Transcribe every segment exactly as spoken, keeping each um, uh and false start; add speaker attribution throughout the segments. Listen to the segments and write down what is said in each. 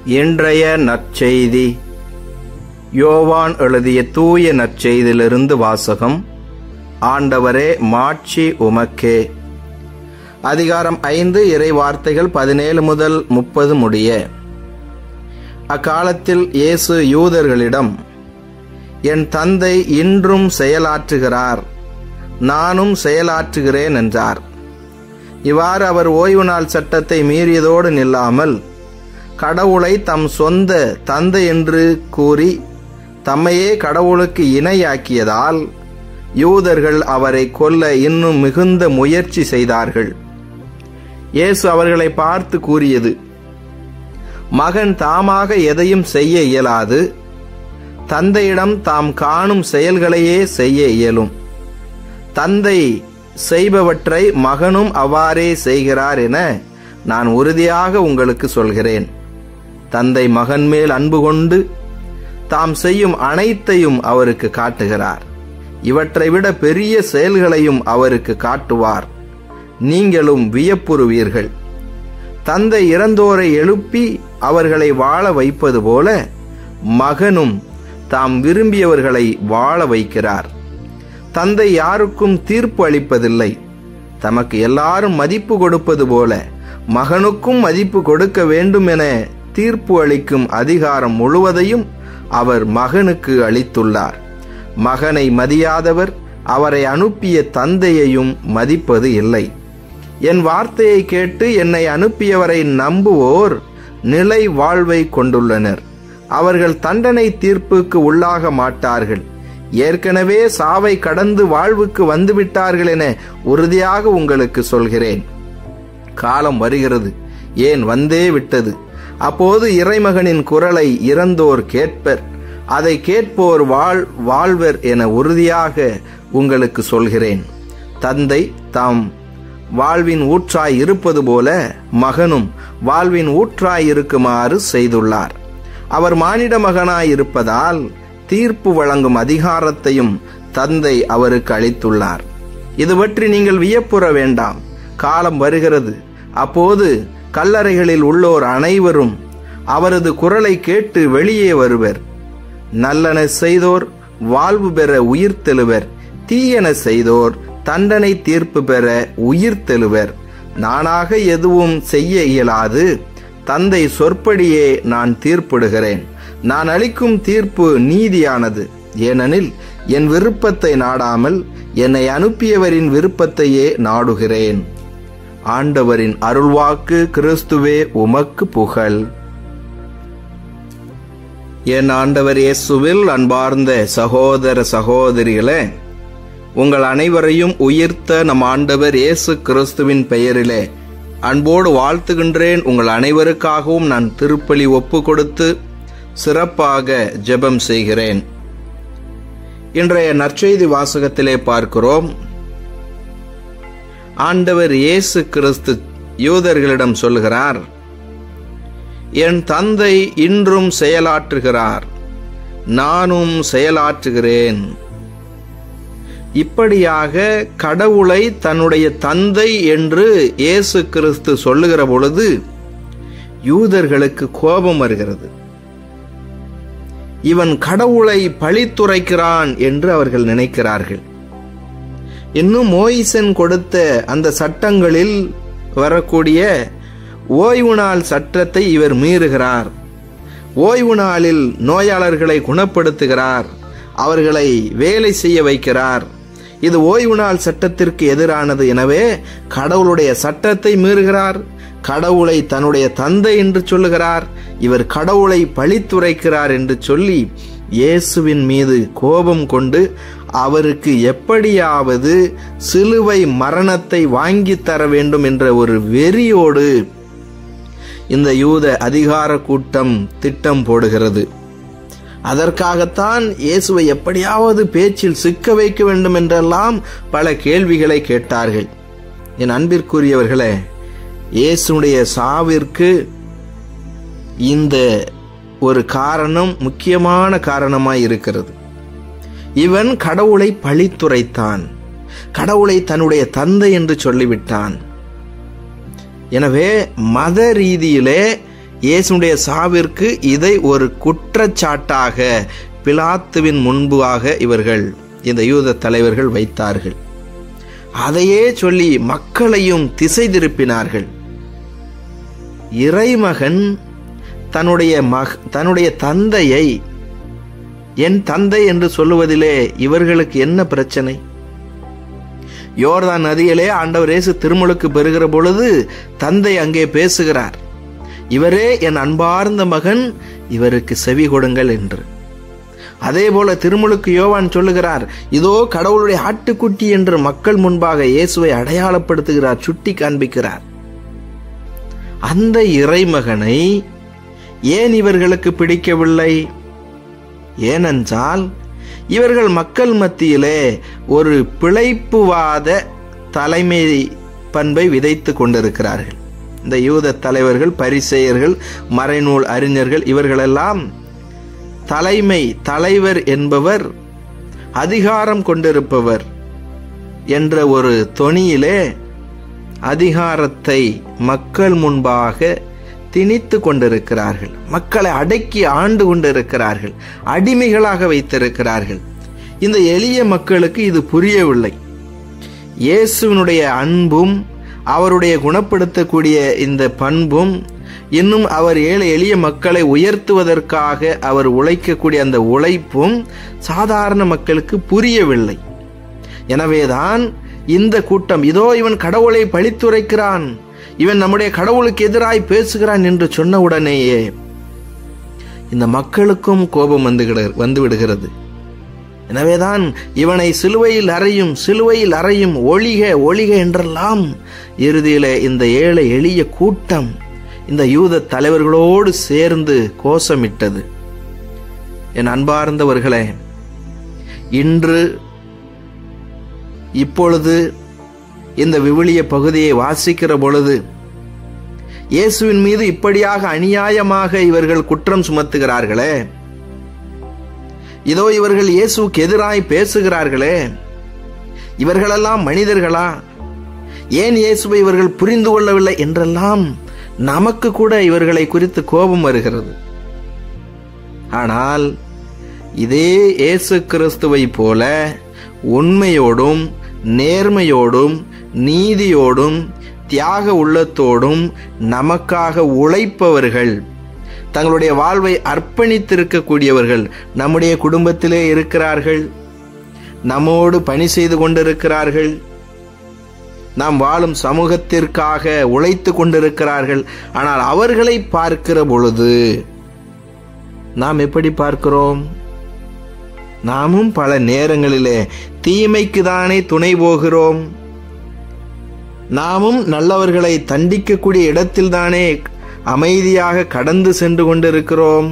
Speaker 1: இன்றைய நற்செய்தி யோவான் எழுதிய தூய நற்செய்தியிலிருந்து வாசகம். ஆண்டவரே, மாட்சி உமக்கே. அதிகாரம் ஐந்து, இறை வார்த்தைகள் பதினேழு முதல் முப்பது முடிய. அக்காலத்தில் இயேசு யூதர்களிடம், என் தந்தை இன்றும் செயலாற்றுகிறார், நானும் செயலாற்றுகிறேன் என்றார். இவ்வாறு அவர் ஓய்வு நாள் சட்டத்தை மீறியதோடு நில்லாமல், கடவுளை தம் சொந்த தந்தை என்று கூறி தம்மையே கடவுளுக்கு இணையாக்கியதால் யூதர்கள் அவரை கொல்ல இன்னும் மிகுந்த முயற்சி செய்தார்கள். இயேசு அவர்களை பார்த்து கூறியது, மகன் தாமாக எதையும் செய்ய இயலாது, தந்தையிடம் தாம் காணும் செயல்களையே செய்ய இயலும். தந்தை செய்பவற்றை மகனும் அவ்வாறே செய்கிறார் என நான் உறுதியாக உங்களுக்கு சொல்கிறேன். தந்தை மகன் மேல் அன்பு கொண்டு தாம் செய்யும் அனைத்தையும் அவருக்கு காட்டுகிறார். இவற்றை விட பெரிய செயல்களையும் அவருக்கு காட்டுவார். நீங்களும் வியப்புறுவீர்கள். தந்தை இறந்தோரை எழுப்பி அவர்களை வாழ வைப்பது போல மகனும் தாம் விரும்பியவர்களை வாழ வைக்கிறார். தந்தை யாருக்கும் தீர்ப்பு அளிப்பதில்லை. தமக்கு எல்லாரும் மதிப்பு கொடுப்பது போல மகனுக்கும் மதிப்பு கொடுக்க வேண்டும் என தீர்ப்பு அளிக்கும் அதிகாரம் முழுவதையும் அவர் மகனுக்கு அளித்துள்ளார். மகனை மதியாதவர் அவரை அனுப்பிய தந்தையையும் மதிப்பது இல்லை. என் வார்த்தையை கேட்டு என்னை அனுப்பியவரை நம்புவோர் நிலை வாழ்வை கொண்டுள்ளனர். அவர்கள் தண்டனை தீர்ப்புக்கு உள்ளாக மாட்டார்கள். ஏற்கனவே சாவை கடந்து வாழ்வுக்கு வந்துவிட்டார்கள் என உறுதியாக உங்களுக்கு சொல்கிறேன். காலம் வருகிறது, ஏன் வந்தே விட்டது. அப்போது இறைமகனின் குரலை இறந்தோர் கேட்பர், அதை கேட்போர் வாழ் வாழ்வர் என உறுதியாக உங்களுக்கு சொல்கிறேன். தந்தை தாம் வாழ்வின் ஊற்றாய் இருப்பது போல மகனும் வாழ்வின் ஊற்றாய் இருக்குமாறு செய்துள்ளார். அவர் மானிட மகனாய் இருப்பதால் தீர்ப்பு வழங்கும் அதிகாரத்தையும் தந்தை அவருக்கு அளித்துள்ளார். இது பற்றி நீங்கள் வியப்புற வேண்டாம். காலம் வருகிறது, அப்போது கல்லறைகளில் உள்ளோர் அனைவரும் அவரது குரலை கேட்டு வெளியே வருவர். நல்லன செய்தோர் வாழ்வு பெற உயிர் தெழுவர், தீயன செய்தோர் தண்டனை தீர்ப்பு பெற உயிர் தெழுவர். நானாக எதுவும் செய்ய இயலாது, தந்தை சொற்படியே நான் தீர்ப்பிடுகிறேன். நான் அளிக்கும் தீர்ப்பு நீதியானது, ஏனெனில் என் விருப்பத்தை நாடாமல் என்னை அனுப்பியவரின் விருப்பத்தையே நாடுகிறேன். ஆண்டவரின் அருள்வாக்கு. கிறிஸ்துவே உமக்கு புகழ். என் ஆண்டவர் இயேசுவில் அன்பார்ந்த சகோதர சகோதரிகளே, உங்கள் அனைவரையும் உயிர்த்த நம் ஆண்டவர் இயேசு கிறிஸ்துவின் பெயரிலே அன்போடு வாழ்த்துகின்றேன். உங்கள் அனைவருக்காகவும் நான் திருப்பலி ஒப்பு கொடுத்து சிறப்பாக ஜெபம் செய்கிறேன். இன்றைய நற்செய்தி வாசகத்திலே பார்க்கிறோம், ஆண்டவர் இயேசு கிறிஸ்து யூதர்களிடம் சொல்கிறார், என் தந்தை இன்றும் செயலாற்றுகிறார், நானும் செயலாற்றுகிறேன். இப்படியாக கடவுளை தன்னுடைய தந்தை என்று இயேசு கிறிஸ்து சொல்லுகிற பொழுது யூதர்களுக்கு கோபம் வருகிறது. இவன் கடவுளை பழித்துரைக்கிறான் என்று அவர்கள் நினைக்கிறார்கள். இன்னும் மோயிசன் கொடுத்த அந்த சட்டங்களில் வரக்கூடிய ஓய்வு நாள் சட்டத்தை இவர் மீறுகிறார். ஓய்வு நாளில் நோயாளர்களை குணப்படுத்துகிறார், அவர்களை வேலை செய்ய வைக்கிறார். இது ஓய்வு நாள் சட்டத்திற்கு எதிரானது. எனவே கடவுளுடைய சட்டத்தை மீறுகிறார், கடவுளை தன்னுடைய தந்தை என்று சொல்லுகிறார், இவர் கடவுளை பழித்துரைக்கிறார் என்று சொல்லி இயேசுவின் மீது கோபம் கொண்டு அவருக்கு எப்படியாவது சிலுவை மரணத்தை வாங்கி தர வேண்டும் என்ற ஒரு வெறியோடு இந்த யூத அதிகார கூட்டம் திட்டம் போடுகிறது. அதற்காகத்தான் இயேசுவை எப்படியாவது பேச்சில் சிக்க வைக்க வேண்டும் என்றெல்லாம் பல கேள்விகளை கேட்டார்கள். என் அன்பிற்குரியவர்களே, இயேசுடைய சாவிற்கு இந்த ஒரு காரணம் முக்கியமான காரணமாய் இருக்கிறது. இவன் கடவுளை பழித்துரைத்தான், கடவுளை தன்னுடைய தந்தை என்று சொல்லிவிட்டான். எனவே மத ரீதியிலே இயேசுடைய சாவிற்கு இதை ஒரு குற்றச்சாட்டாக பிலாத்துவின் முன்பாக இவர்கள் இந்த யூத தலைவர்கள் வைத்தார்கள். அதையே சொல்லி மக்களையும் திசை திருப்பினார்கள். இறைமகன் தன்னுடைய மக தன்னுடைய தந்தையை என் தந்தை என்று சொல்லுவதிலே இவர்களுக்கு என்ன பிரச்சனை? யோர்தான் நதியிலே ஆண்டவர் இயேசு திருமுழுக்கு பெறுகிற பொழுது தந்தை அங்கே பேசுகிறார், இவரே என் அன்பார்ந்த மகன், இவருக்கு செவி கொடுங்கள் என்று. அதே போல திருமுழுக்கு யோவான் சொல்லுகிறார், இதோ கடவுளுடைய ஆட்டுக்குட்டி என்று மக்கள் முன்பாக இயேசுவை அடையாளப்படுத்துகிறார், சுட்டி காண்பிக்கிறார். அந்த இறைமகனை ஏன் இவர்களுக்கு பிடிக்கவில்லை? ஏனென்றால் இவர்கள் மக்கள் மத்தியிலே ஒரு பிழைப்புவாத தலைமை பண்பை விதைத்து கொண்டிருக்கிறார்கள். இந்த யூத தலைவர்கள், பரிசேயர்கள், மறைநூல் அறிஞர்கள் இவர்களெல்லாம் தலைமை, தலைவர் என்பவர் அதிகாரம் கொண்டிருப்பவர் என்ற ஒரு தொனியிலே அதிகாரத்தை மக்கள் முன்பாக திணித்து கொண்டிருக்கிறார்கள். மக்களை அடக்கி ஆண்டு கொண்டிருக்கிறார்கள், அடிமைகளாக வைத்திருக்கிறார்கள். இந்த எளிய மக்களுக்கு இது புரியவில்லை. இயேசுவினுடைய அன்பும் அவருடைய குணப்படுத்தக்கூடிய இந்த பண்பும் இன்னும் அவர் ஏழை எளிய மக்களை உயர்த்துவதற்காக அவர் உழைக்கக்கூடிய அந்த உழைப்பும் சாதாரண மக்களுக்கு புரியவில்லை. எனவேதான் இந்த கூட்டம், இதோ இவன் கடவுளை பழித்துரைக்கிறான், இவன் நம்முடைய கடவுளுக்கு எதிராய் பேசுகிறான் என்று சொன்ன உடனேயே இந்த மக்களுக்கும் கோபம் வந்து வந்து விடுகிறது. எனவேதான் இவனை சிலுவையில் அறையும், சிலுவையில் அறையும், ஒழிக ஒழிக என்றெல்லாம் இறுதியிலே இந்த ஏழை எளிய கூட்டம் இந்த யூத தலைவர்களோடு சேர்ந்து கோஷமிட்டது. என் அன்பார்ந்தவர்களே, இன்று இப்பொழுது இந்த விவிலிய பகுதியை வாசிக்கிற பொழுது இயேசுவின் மீது இப்படியாக அநியாயமாக இவர்கள் குற்றம் சுமத்துகிறார்களே, இதோ இவர்கள் இயேசுவுக்கு எதிராய் பேசுகிறார்களே, இவர்களெல்லாம் மனிதர்களா? ஏன் இயேசுவை இவர்கள் புரிந்து கொள்ளவில்லை என்றெல்லாம் நமக்கு கூட இவர்களை குறித்து கோபம் வருகிறது. ஆனால் இதே இயேசு கிறிஸ்துவை போல உண்மையோடும் நேர்மையோடும் நீதியோடும் தியாக உள்ளத்தோடும் நமக்காக உழைப்பவர்கள், தங்களுடைய வாழ்வை அர்ப்பணித்திருக்கக்கூடியவர்கள் நம்முடைய குடும்பத்திலே இருக்கிறார்கள், நம்மோடு பணி செய்து கொண்டிருக்கிறார்கள், நாம் வாழும் சமூகத்திற்காக உழைத்து கொண்டிருக்கிறார்கள். ஆனால் அவர்களை பார்க்கிற பொழுது நாம் எப்படி பார்க்கிறோம்? நாமும் பல நேரங்களிலே தீமைக்கு தானே துணை போகிறோம். நாமும் நல்லவர்களை தண்டிக்கக்கூடிய இடத்தில் தானே அமைதியாக கடந்து சென்று கொண்டிருக்கிறோம்.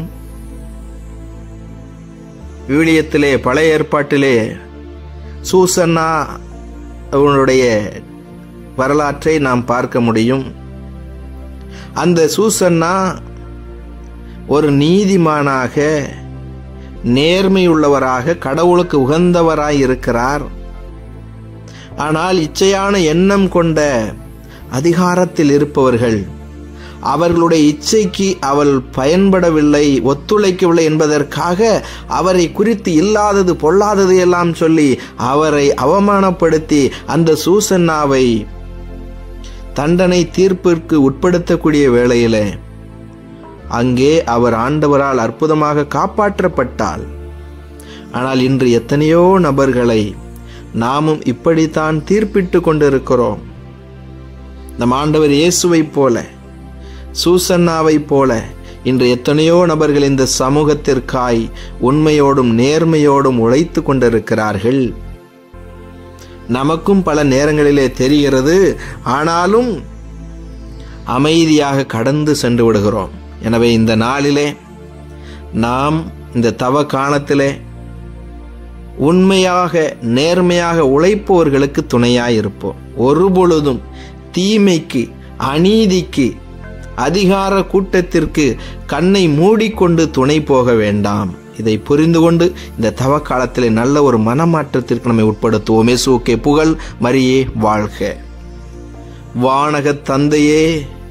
Speaker 1: விவிலியத்திலே, பழைய ஏற்பாட்டிலே சூசன்னா அவனுடைய வரலாற்றை நாம் பார்க்க முடியும். அந்த சூசன்னா ஒரு நீதிமானாக, நேர்மையுள்ளவராக, கடவுளுக்கு உகந்தவராய் இருக்கிறார். ஆனால் இச்சையான எண்ணம் கொண்ட அதிகாரத்தில் இருப்பவர்கள் அவர்களுடைய இச்சைக்கு அவள் பயன்படவில்லை, ஒத்துழைக்கவில்லை என்பதற்காக அவரை குறித்து இல்லாதது பொல்லாதது எல்லாம் சொல்லி அவரை அவமானப்படுத்தி அந்த சூசன்னாவை தண்டனை தீர்ப்பிற்கு உட்படுத்தக்கூடிய வேளையிலே அங்கே அவர் ஆண்டவரால் அற்புதமாக காப்பாற்றப்பட்டாள். ஆனால் இன்று எத்தனையோ நபர்களை நாமும் இப்படித்தான் தீர்ப்பிட்டு கொண்டிருக்கிறோம். நம் ஆண்டவர் இயேசுவை போல, சூசன்னாவை போல இன்று எத்தனையோ நபர்கள் இந்த சமூகத்திற்காய் உண்மையோடும் நேர்மையோடும் உழைத்து கொண்டிருக்கிறார்கள். நமக்கும் பல நேரங்களிலே தெரிகிறது, ஆனாலும் அமைதியாக கடந்து சென்று விடுகிறோம். எனவே இந்த நாளிலே நாம் இந்த தவ காலத்திலே உண்மையாக நேர்மையாக உழைப்பவர்களுக்கு துணையாயிருப்போம். ஒருபொழுதும் தீமைக்கு, அநீதிக்கு, அதிகார கூட்டத்திற்கு கண்ணை மூடிக்கொண்டு துணை போக வேண்டாம். இதை புரிந்து கொண்டு இந்த தவ காலத்திலே நல்ல ஒரு மனமாற்றத்திற்கு நம்மை உட்படுத்துவோம். இயேசுவுக்கே புகழ், மரியே வாழ்க. வானக தந்தையே,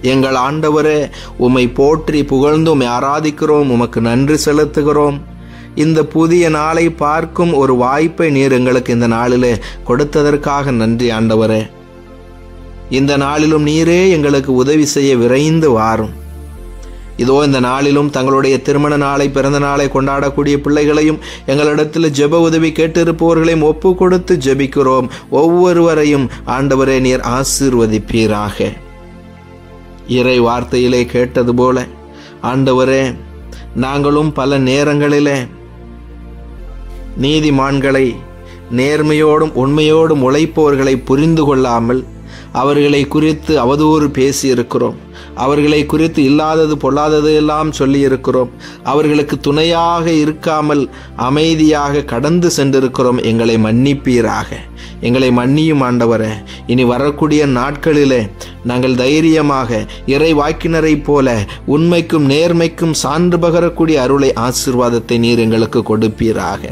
Speaker 1: எங்கள் ஆண்டவரே, உம்மை போற்றி புகழ்ந்து உம்மை ஆராதிக்கிறோம், உமக்கு நன்றி செலுத்துகிறோம். இந்த புதிய நாளை பார்க்கும் ஒரு வாய்ப்பை நீர் எங்களுக்கு இந்த நாளிலே கொடுத்ததற்காக நன்றி ஆண்டவரே. இந்த நாளிலும் நீரே எங்களுக்கு உதவி செய்ய விரைந்து வாரும். இதோ இந்த நாளிலும் தங்களுடைய திருமண நாளை, பிறந்த நாளை கொண்டாடக்கூடிய பிள்ளைகளையும் எங்களிடத்தில் ஜெப உதவி கேட்டிருப்பவர்களையும் ஒப்பு கொடுத்து ஜெபிக்கிறோம். ஒவ்வொருவரையும் ஆண்டவரே நீர் ஆசீர்வதிப்பீராக. இறை வார்த்தையிலே கேட்டது போல ஆண்டவரே, நாங்களும் பல நேரங்களிலே நீதிமான்களை, நேர்மையோடும் உண்மையோடும் உழைப்பவர்களை புரிந்து கொள்ளாமல் அவர்களை குறித்து அவதூறு பேசி இருக்கிறோம். அவர்களை குறித்து இல்லாதது பொல்லாதது எல்லாம் சொல்லி இருக்கிறோம். அவர்களுக்கு துணையாக இருக்காமல் அமைதியாக கடந்து சென்றிருக்கிறோம். எங்களை மன்னிப்பீராக. எங்களை மன்னியும் ஆண்டவரே. இனி வரக்கூடிய நாட்களிலே நாங்கள் தைரியமாக இறை வாக்கினரை போல உண்மைக்கும் நேர்மைக்கும் சான்று பகரக்கூடிய அருளை, ஆசீர்வாதத்தை நீர் எங்களுக்கு கொடுப்பீராக.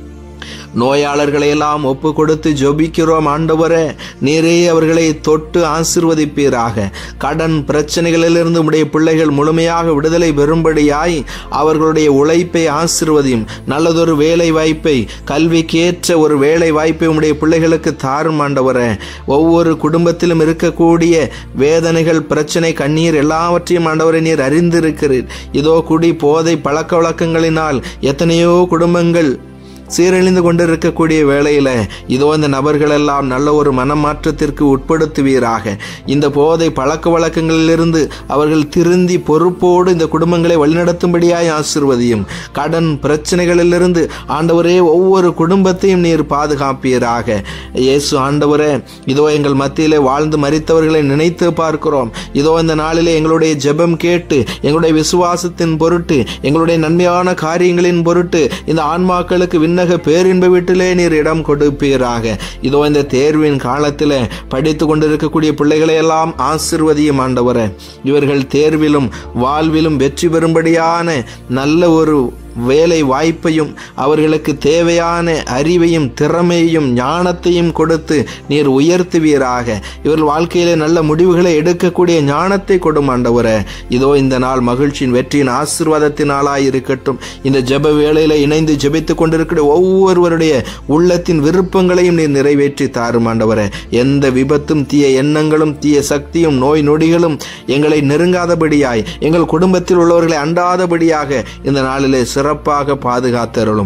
Speaker 1: நோயாளர்களை எல்லாம் ஒப்பு கொடுத்து ஜெபிக்கிறோம் ஆண்டவரே. நீரே அவர்களை தொட்டு ஆசீர்வதிப்பீராக. கடன் பிரச்சனைகளிலிருந்து உடைய பிள்ளைகள் முழுமையாக விடுதலை பெறும்படியாய் அவர்களுடைய உழைப்பை ஆசீர்வதியும். நல்லதொரு வேலை வாய்ப்பை, கல்விக்கேற்ற ஒரு வேலை வாய்ப்பை உடைய பிள்ளைகளுக்கு தாரும் ஆண்டவரே. ஒவ்வொரு குடும்பத்திலும் இருக்கக்கூடிய வேதனைகள், பிரச்சனை, கண்ணீர் எல்லாவற்றையும் ஆண்டவரை நீர் அறிந்திருக்கிறீர். இதோ குடி, போதை, பழக்க வழக்கங்களினால் எத்தனையோ குடும்பங்கள் சீரழிந்து கொண்டிருக்கக்கூடிய வேளையில இதோ இந்த நபர்கள் எல்லாம் நல்ல ஒரு மனமாற்றத்திற்கு உட்படுத்துவீராக. இந்த போதை பழக்க வழக்கங்களிலிருந்து அவர்கள் திருந்தி பொறுப்போடு இந்த குடும்பங்களை வழிநடத்தும்படியாய் ஆசீர்வதியும். கடன் பிரச்சனைகளிலிருந்து ஆண்டவரே ஒவ்வொரு குடும்பத்தையும் நீர் பாதுகாப்பீராக. இயேசு ஆண்டவரே, இதோ எங்கள் மத்தியிலே வாழ்ந்து மரித்தவர்களை நினைத்து பார்க்கிறோம். இதோ இந்த நாளிலே எங்களுடைய ஜெபம் கேட்டு, எங்களுடைய விசுவாசத்தின் பொருட்டு, எங்களுடைய நன்மையான காரியங்களின் பொருட்டு இந்த ஆன்மாக்களுக்கு விண்ண பேரின்ப வீட்டிலே நீர் இடம் கொடுப்பீராக. இதோ இந்த தேர்வின் காலத்தில் படித்துக் கொண்டிருக்கக்கூடிய பிள்ளைகளை எல்லாம் ஆசீர்வதியும் ஆண்டவரே. இவர்கள் தேர்விலும் வாழ்விலும் வெற்றி பெறும்படியான நல்ல ஒரு வேலை வாய்ப்பையும், அவர்களுக்கு தேவையான அறிவையும் திறமையையும் ஞானத்தையும் கொடுத்து நீர் உயர்த்துவீராக. இவர்கள் வாழ்க்கையிலே நல்ல முடிவுகளை எடுக்கக்கூடிய ஞானத்தை கொடும் ஆண்டவரே. இதோ இந்த நாள் மகிழ்ச்சியின், வெற்றியின், ஆசீர்வாதத்தின் நாளாய் இருக்கட்டும். இந்த ஜெப வேளையில இணைந்து ஜெபித்துக் கொண்டிருக்கிற ஒவ்வொருவருடைய உள்ளத்தின் விருப்பங்களையும் நீர் நிறைவேற்றி தாரும் ஆண்டவரே. எந்த விபத்தும், தீய எண்ணங்களும், தீய சக்தியும், நோய் நொடிகளும் எங்களை நெருங்காதபடியாய், எங்கள் குடும்பத்தில் உள்ளவர்களை அண்டாதபடியாக இந்த நாளிலே சிறப்பாக பாதுகாத்தருளும்.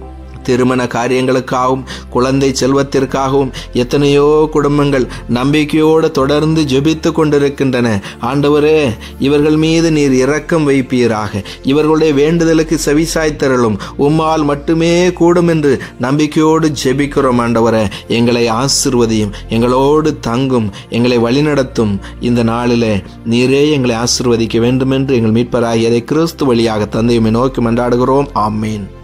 Speaker 1: திருமண காரியங்களுக்காகவும் குழந்தை செல்வத்திற்காகவும் எத்தனையோ குடும்பங்கள் நம்பிக்கையோடு தொடர்ந்து ஜெபித்து கொண்டிருக்கின்றன. ஆண்டவரே, இவர்கள் மீது நீர் இரக்கம் வைப்பீராக. இவர்களுடைய வேண்டுதலுக்கு செவிசாய்த்தருளும். உம்மால் மட்டுமே கூடும் என்று நம்பிக்கையோடு ஜெபிக்கிறோம் ஆண்டவரே. எங்களை ஆசீர்வதியும், எங்களோடு தங்கும், எங்களை வழிநடத்தும். இந்த நாளிலே நீரே எங்களை ஆசீர்வதிக்க வேண்டும் என்று எங்கள் மீட்பராகிய கிறிஸ்து வழியாக தந்தையுமே நோக்கி மன்றாடுகிறோம். ஆமீன்.